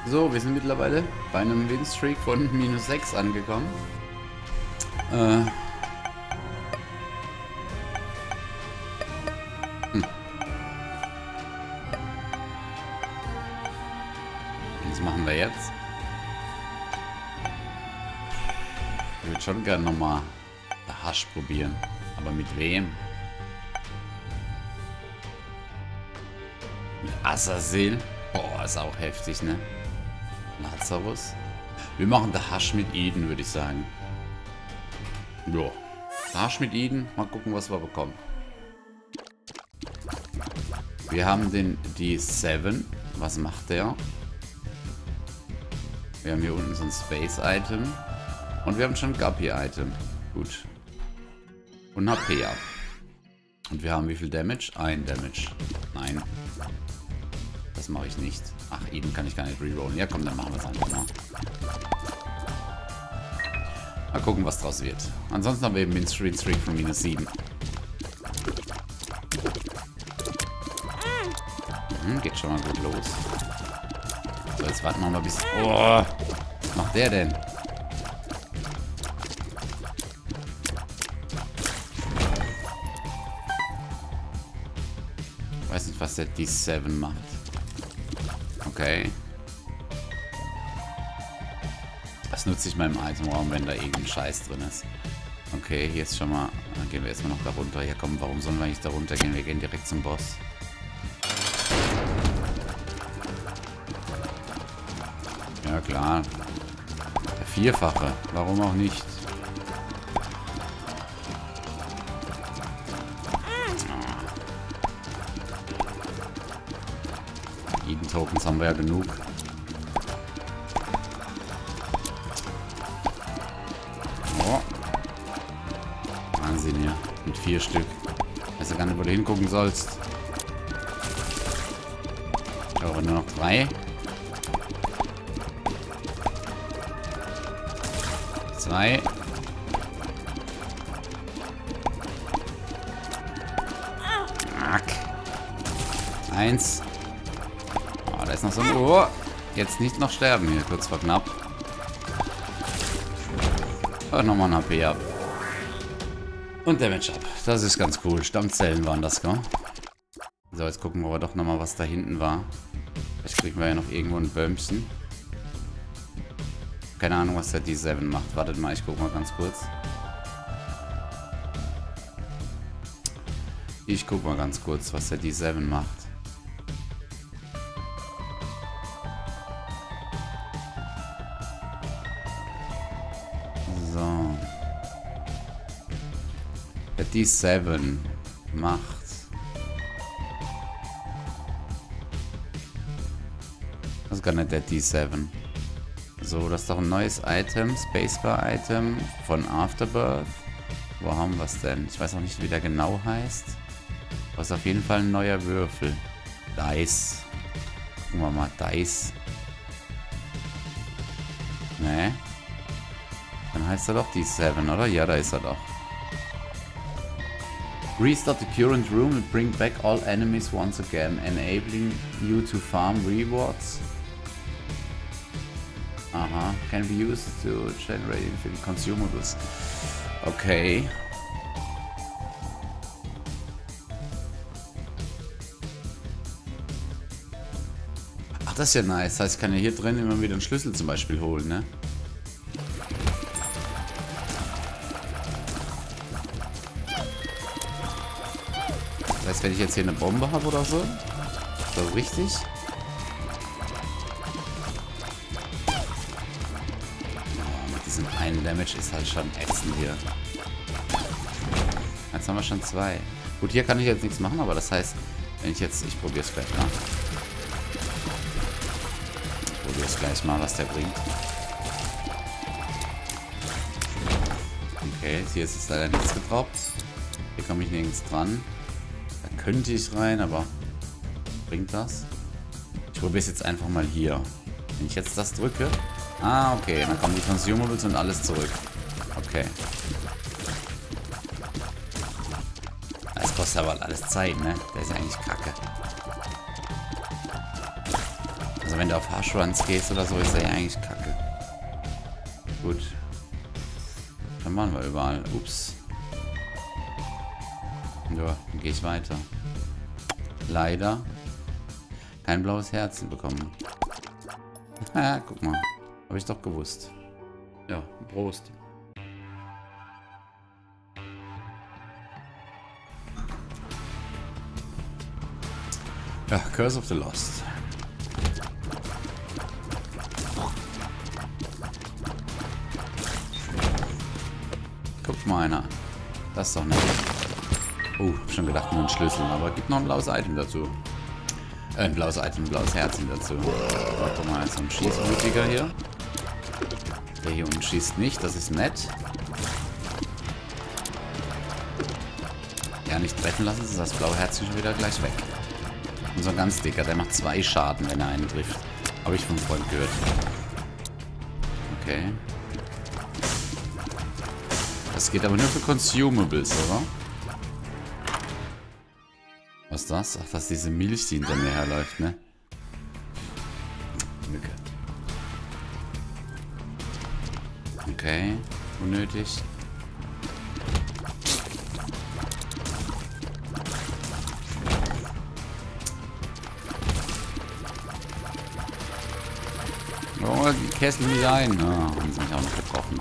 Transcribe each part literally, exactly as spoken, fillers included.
So, wir sind mittlerweile bei einem Winstreak von minus sechs angekommen. Äh. Hm. Was machen wir jetzt? Ich würde schon gerne nochmal Hasch probieren. Aber mit wem? Mit Azazel? Boah, ist auch heftig, ne? Lazarus. Wir machen der Hasch mit Eden, würde ich sagen. Jo. Der Hasch mit Eden. Mal gucken, was wir bekommen. Wir haben den D sieben. Was macht der? Wir haben hier unten so ein Space-Item. Und wir haben schon ein Guppy-Item. Gut. Und H P ab. Und wir haben wie viel Damage? Ein Damage. Nein. Das mache ich nicht. Ach, Eden kann ich gar nicht rerollen. Ja, komm, dann machen wir es einfach mal. Mal gucken, was draus wird. Ansonsten haben wir eben den Street Streak von minus sieben. Mhm, geht schon mal gut los. So, jetzt warten wir mal bis... Oh, was macht der denn? Ich weiß nicht, was der D sieben macht. Okay. Das nutze ich meinem Itemraum, wenn da irgendein Scheiß drin ist. Okay, hier ist schon mal... Dann gehen wir erstmal noch da runter. Ja komm, warum sollen wir nicht da runter gehen? Wir gehen direkt zum Boss. Ja klar. Der Vierfache. Warum auch nicht? Eden-Tokens haben wir ja genug. Oh. Wahnsinn hier. Mit vier Stück. Weiß ja gar nicht, wo du hingucken sollst. Aber nur noch drei. Zwei. Ack. Eins. Oh, da ist noch so ein... Oh, jetzt nicht noch sterben hier, kurz vor knapp. Und nochmal ein H P ab. Und Damage ab. Das ist ganz cool. Stammzellen waren das, gell? So, jetzt gucken wir aber doch nochmal, was da hinten war. Vielleicht kriegen wir ja noch irgendwo ein Bömmchen. Keine Ahnung, was der D sieben macht. Wartet mal, ich guck mal ganz kurz. Ich guck mal ganz kurz, was der D sieben macht. So. Der D sieben macht... Das ist gar nicht der D sieben. So, das ist doch ein neues Item, Spacebar-Item von Afterbirth. Wo haben wir es denn? Ich weiß auch nicht, wie der genau heißt. Aber es ist auf jeden Fall ein neuer Würfel. Dice. Gucken wir mal, Dice. Ne? Dann heißt er doch D sieben, oder? Ja, da ist er doch. Restart the current room and bring back all enemies once again, enabling you to farm rewards. Aha, can be used to generate infinite consumables. Okay. Ach, das ist ja nice. Das heißt, ich kann ja hier drin immer wieder einen Schlüssel zum Beispiel holen, ne? Das heißt, wenn ich jetzt hier eine Bombe habe oder so, ist das richtig? Ein Damage ist halt schon ätzend hier. Jetzt haben wir schon zwei. Gut, hier kann ich jetzt nichts machen, aber das heißt, wenn ich jetzt... Ich probiere es gleich mal. Ich probiere es gleich mal, was der bringt. Okay, hier ist es leider nichts gedroppt. Hier komme ich nirgends dran. Da könnte ich rein, aber... Bringt das? Ich probiere es jetzt einfach mal hier. Wenn ich jetzt das drücke... Ah, okay. Dann kommen die Consumables und alles zurück. Okay. Das kostet aber alles Zeit, ne? Der ist ja eigentlich kacke. Also wenn du auf Haschruns gehst oder so, ist er ja eigentlich kacke. Gut. Dann waren wir überall. Ups. Ja, dann gehe ich weiter. Leider kein blaues Herzen bekommen. Ja, guck mal. Habe ich doch gewusst. Ja, Prost. Ja, Curse of the Lost. Guck mal einer. Das ist doch nett. Oh, hab schon gedacht, nur ein Schlüssel, aber gibt noch ein blaues Item dazu. Äh, ein blaues Item, ein blaues Herzen dazu. Warte mal, so ein Schießmutiger hier. Der hier unten schießt nicht, das ist nett. Ja, nicht treffen lassen, ist das blaue Herzchen schon wieder gleich weg. Und so ein ganz dicker, der macht zwei Schaden, wenn er einen trifft. Habe ich vom Freund gehört. Okay. Das geht aber nur für Consumables, oder? Was ist das? Ach, das ist diese Milch, die hinter mir herläuft, ne? Mücke. Okay, unnötig. Oh, die Kessel nicht ein. Oh, haben sie mich auch noch getroffen.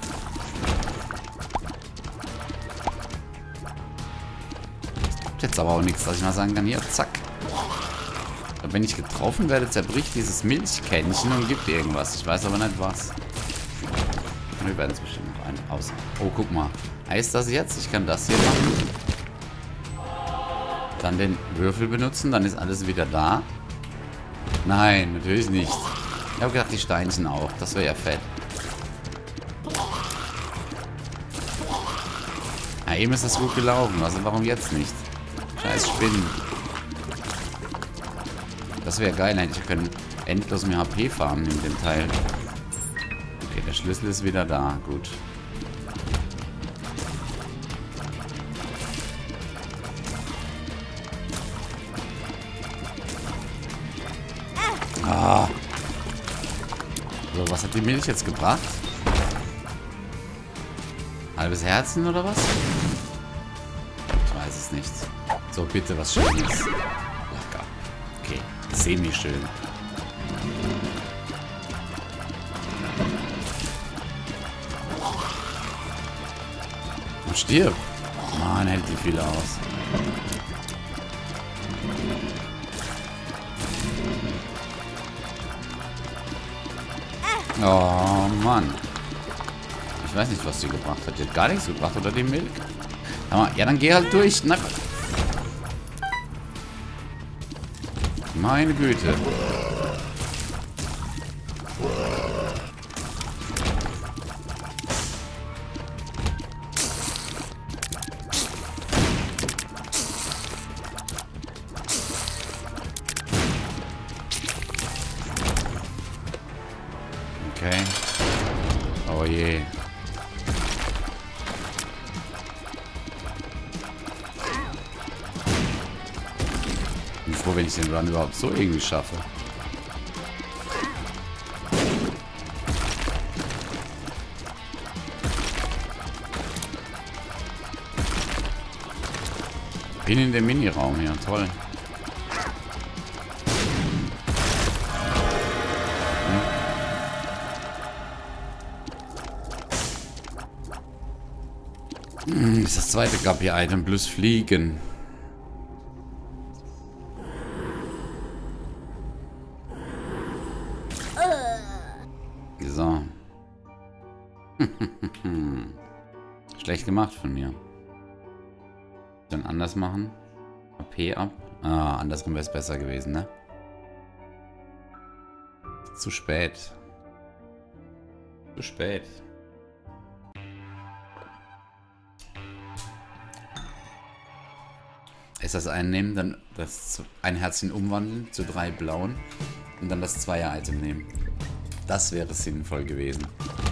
Jetzt aber auch nichts, dass ich mal sagen kann, hier, zack. Wenn ich getroffen werde, zerbricht dieses Milchkännchen und gibt irgendwas. Ich weiß aber nicht was. Wir werden es bestimmt noch ein aus. Oh, guck mal. Heißt das jetzt? Ich kann das hier machen. Dann den Würfel benutzen, dann ist alles wieder da. Nein, natürlich nicht. Ich habe gedacht, die Steinchen auch. Das wäre ja fett. Ja, eben ist das gut gelaufen. Also warum jetzt nicht? Scheiß Spinnen. Das wäre geil. Hätte ich können endlos mehr H P farmen in dem Teil. Okay, der Schlüssel ist wieder da. Gut. Ah. So, was hat die Milch jetzt gebracht? Halbes Herzen oder was? Ich weiß es nicht. So, bitte was Schönes. Lecker. Okay, semi-schön. Und stirb. Mann, hält die viel aus. Oh, Mann. Ich weiß nicht, was sie gebracht hat. Die hat gar nichts gebracht, oder die Milch? Ja, dann geh halt durch. Na, meine Güte. Okay. Oh je. Ich bin froh, wenn ich den Run überhaupt so irgendwie schaffe. Bin in dem Mini-Raum hier. Toll. Hm, ist das zweite G P-Item plus Fliegen. So. Schlecht gemacht von mir. Dann anders machen. A P ab. Ah, andersrum wäre es besser gewesen, ne? Zu spät. Zu spät. Ist das einnehmen, dann das ein Herzchen umwandeln zu drei blauen und dann das Zweier-Item nehmen. Das wäre sinnvoll gewesen.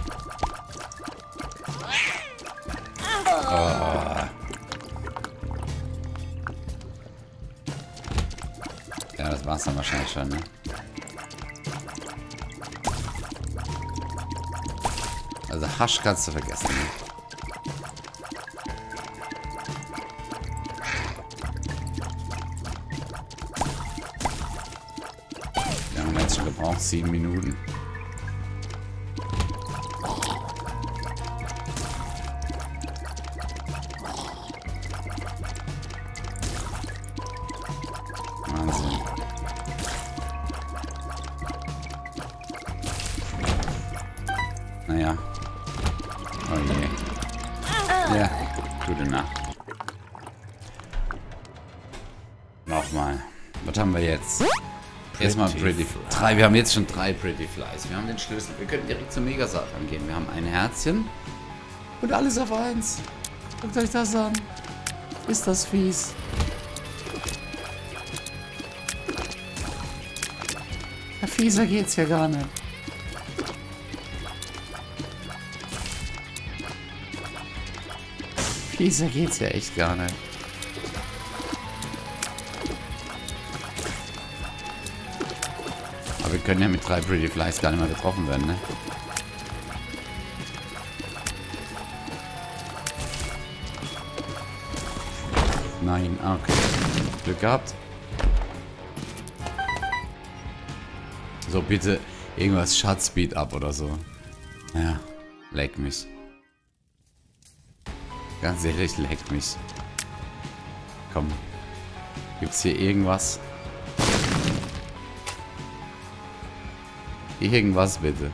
Oh. Ja, das war's dann wahrscheinlich schon, ne? Also Hasch kannst du vergessen. Ne? Wir haben jetzt schon gebraucht, sieben Minuten. Wahnsinn. Naja. Oh je. Ja, gute Nacht. Nochmal. Was haben wir jetzt? Erstmal Pretty Fly. Drei. Wir haben jetzt schon drei Pretty Flies. Wir haben den Schlüssel. Wir können direkt zum Megasatan gehen. Wir haben ein Herzchen. Und alles auf eins. Guckt euch das an. Ist das fies. Ja, fieser geht's ja gar nicht. Fieser geht's ja echt gar nicht. Aber wir können ja mit drei Pretty Flies gar nicht mehr getroffen werden, ne? Nein, okay. Glück gehabt. So, bitte irgendwas Schatzspeed ab oder so. Ja, leck mich. Ganz ehrlich, leck mich. Komm. Gibt's hier irgendwas? Irgendwas bitte.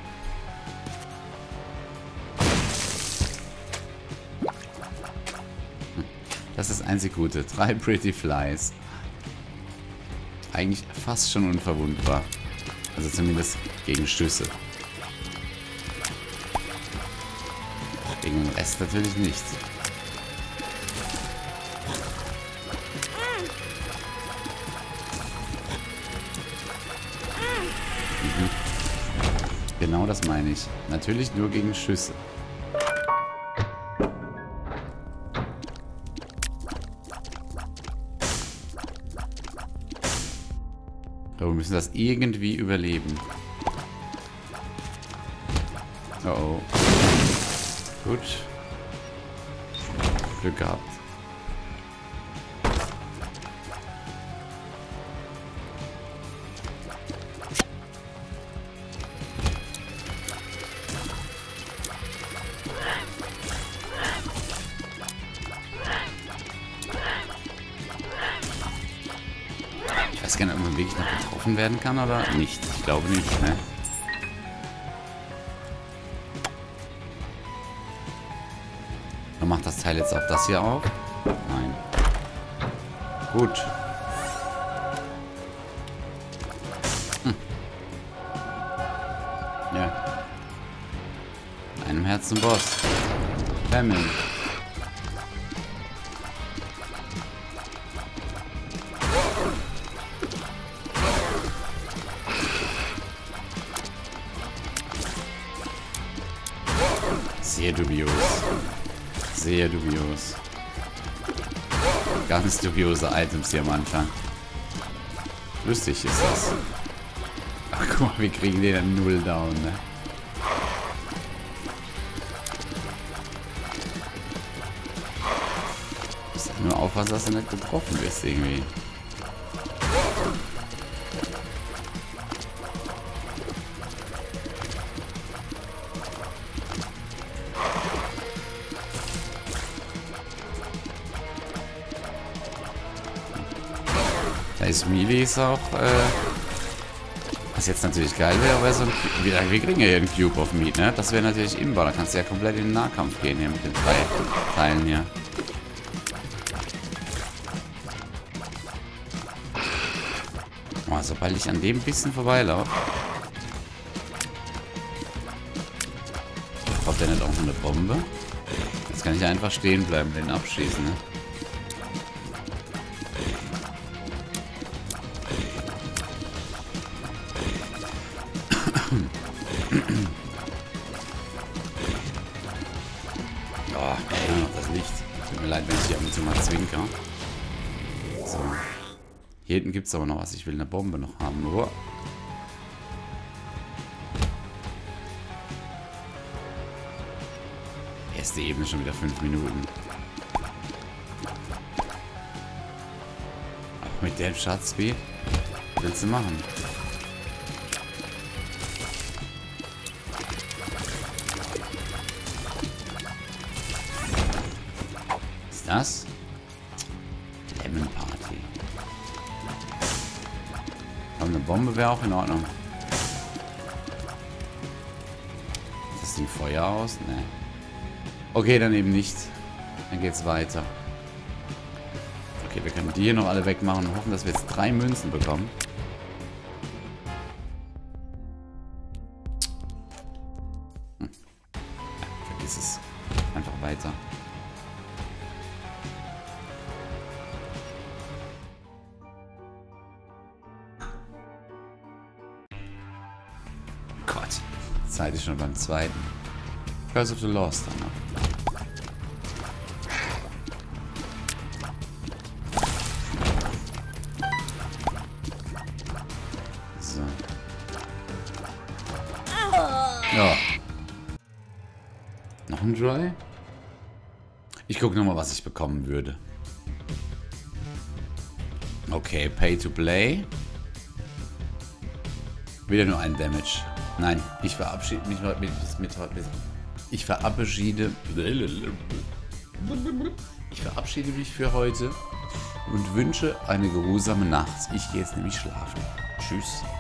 Das ist das einzig Gute. Drei Pretty Flies. Eigentlich fast schon unverwundbar. Also zumindest gegen Schüsse. Gegen den Rest natürlich nicht. Mhm. Genau das meine ich. Natürlich nur gegen Schüsse. Aber wir müssen das irgendwie überleben. Oh oh. Gut. Glück gehabt. Ich weiß gar nicht, ob man wirklich noch getroffen werden kann oder nicht. Ich glaube nicht, ne? Dann macht das Teil jetzt auch das hier auf? Nein. Gut. Hm. Ja. Einem Herzen Boss. Family. Sehr dubios. Sehr dubios. Ganz dubiose Items hier am Anfang. Lustig ist das. Ach guck mal, wir kriegen den dann null down, ne? Du musst nur aufpassen, dass du nicht getroffen wirst irgendwie. Da ist Melee ist auch, äh, was jetzt natürlich geil wäre, wäre so ein, wir, wir kriegen ja hier einen Cube of Meat, ne? Das wäre natürlich imbar, da kannst du ja komplett in den Nahkampf gehen hier mit den drei Teilen hier. Oh, sobald ich an dem bisschen vorbeilaufe. Braucht der nicht auch eine Bombe? Jetzt kann ich einfach stehen bleiben, den abschießen, ne? Oh, ja, noch das Licht. Tut mir leid, wenn ich hier ab und zu mal zwinker. So. Hier hinten gibt es aber noch was. Ich will eine Bombe noch haben. Oh. Erste Ebene schon wieder fünf Minuten. Aber mit dem Schatzspeed willst du machen? Was ist das? Lemon Party. Aber eine Bombe wäre auch in Ordnung. Ist das Ding Feuer aus? Ne. Okay, dann eben nicht. Dann geht's weiter. Okay, wir können die hier noch alle wegmachen und hoffen, dass wir jetzt drei Münzen bekommen. Hm. Ja, vergiss es. Einfach weiter. Gott. Zeit ist schon beim zweiten. Curse of the Lost dann noch. So. Ja. Noch ein Dry? Ich gucke nochmal, was ich bekommen würde. Okay, Pay to Play. Wieder nur ein Damage. Nein, ich verabschiede mich heute mit, mit, mit ich verabschiede ich verabschiede mich für heute und wünsche eine geruhsame Nacht. Ich gehe jetzt nämlich schlafen. Tschüss.